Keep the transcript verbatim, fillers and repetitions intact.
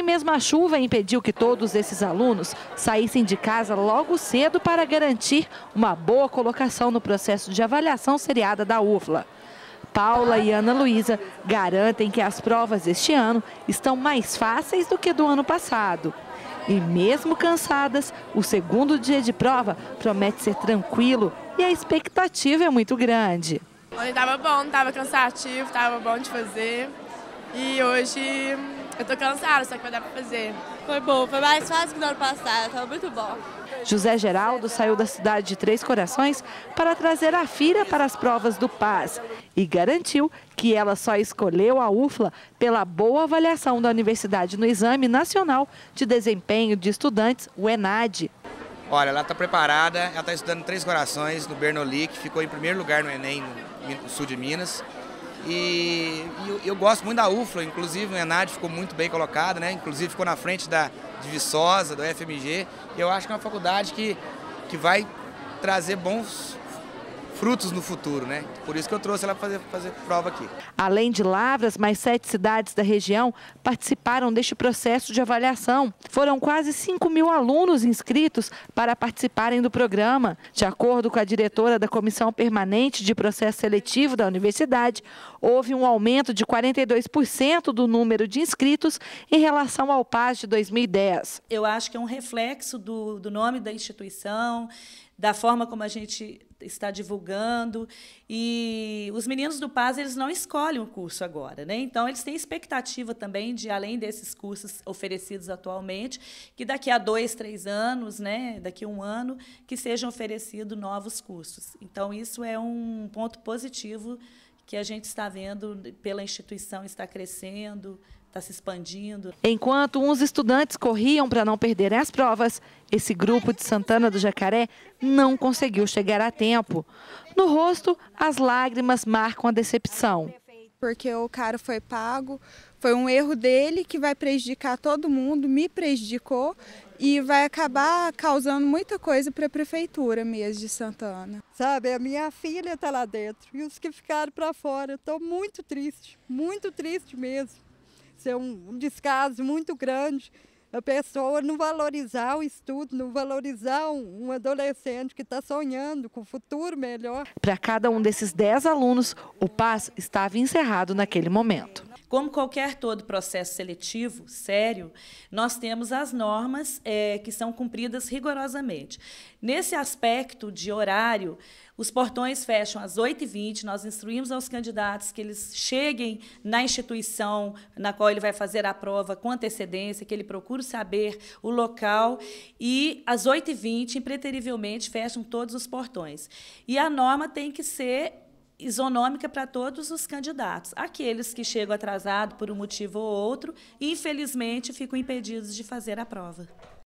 mesmo a chuva impediu que todos esses alunos saíssem de casa logo cedo para garantir uma boa colocação no processo de avaliação seriada da U F L A. Paula e Ana Luísa garantem que as provas deste ano estão mais fáceis do que do ano passado. E mesmo cansadas, o segundo dia de prova promete ser tranquilo e a expectativa é muito grande. Ontem estava bom, estava cansativo, estava bom de fazer. E hoje eu estou cansada, só que vai dar para fazer. Foi bom, foi mais fácil que no ano passado, estava muito bom. José Geraldo saiu da cidade de Três Corações para trazer a filha para as provas do P A S e garantiu que ela só escolheu a U F L A pela boa avaliação da universidade no Exame Nacional de Desempenho de Estudantes, o ENAD. Olha, ela está preparada, ela está estudando em Três Corações, no Bernoulli, que ficou em primeiro lugar no Enem, no sul de Minas. E, e eu, eu gosto muito da U F L A, inclusive o ENAD ficou muito bem colocado, né? Inclusive ficou na frente da de Viçosa, do F M G. E eu acho que é uma faculdade que, que vai trazer bons frutos no futuro, né? Por isso que eu trouxe ela para fazer, fazer prova aqui. Além de Lavras, mais sete cidades da região participaram deste processo de avaliação. Foram quase cinco mil alunos inscritos para participarem do programa. De acordo com a diretora da Comissão Permanente de Processo Seletivo da universidade, houve um aumento de quarenta e dois por cento do número de inscritos em relação ao P A S de dois mil e dez. Eu acho que é um reflexo do, do nome da instituição, da forma como a gente está divulgando, e os meninos do P A S eles não escolhem o curso agora, né? Então eles têm expectativa também de, além desses cursos oferecidos atualmente, que daqui a dois, três anos, né, daqui a um ano, que sejam oferecidos novos cursos. Então isso é um ponto positivo que a gente está vendo pela instituição está crescendo, está se expandindo. Enquanto uns estudantes corriam para não perderem as provas, esse grupo de Santana do Jacaré não conseguiu chegar a tempo. No rosto, as lágrimas marcam a decepção. Porque o cara foi pago, foi um erro dele que vai prejudicar todo mundo, me prejudicou e vai acabar causando muita coisa para a prefeitura mesmo de Santana. Sabe, a minha filha está lá dentro e os que ficaram para fora. Estou muito triste, muito triste mesmo. Isso é um, um descaso muito grande. A pessoa não valorizar o estudo, não valorizar um, um adolescente que está sonhando com um futuro melhor. Para cada um desses dez alunos, o P A S estava encerrado naquele momento. Como qualquer todo processo seletivo sério, nós temos as normas é, que são cumpridas rigorosamente. Nesse aspecto de horário, os portões fecham às oito e vinte, nós instruímos aos candidatos que eles cheguem na instituição na qual ele vai fazer a prova com antecedência, que ele procure saber o local, e às oito e vinte, impreterivelmente, fecham todos os portões. E a norma tem que ser isonômica para todos os candidatos. Aqueles que chegam atrasados por um motivo ou outro, infelizmente, ficam impedidos de fazer a prova.